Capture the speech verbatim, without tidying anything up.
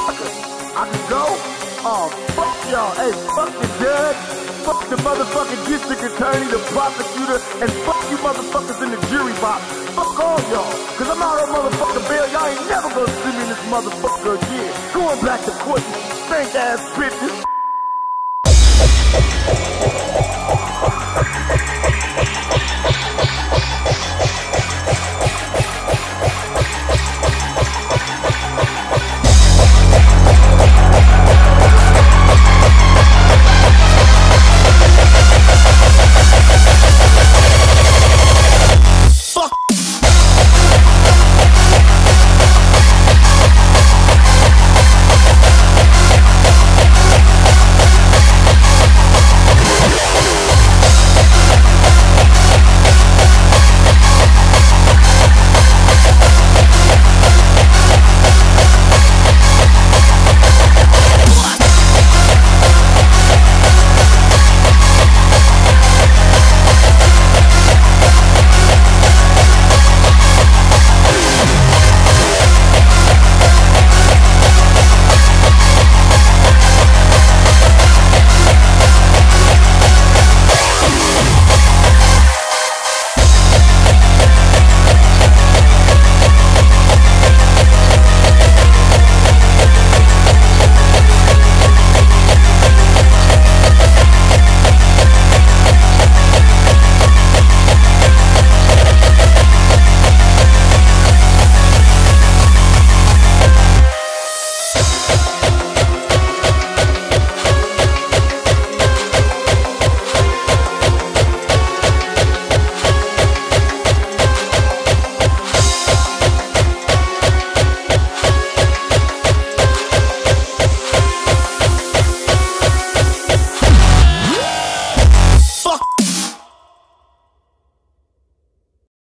motherfucker. I can go? Oh, fuck y'all. Hey, fuck the judge. Fuck the motherfucking district attorney, the prosecutor, and fuck you motherfuckers in the jury box. Fuck all y'all. Cause I'm out on motherfucking bail. Y'all ain't never gonna see me in this motherfucker again. Going back to court, you stink ass bitches.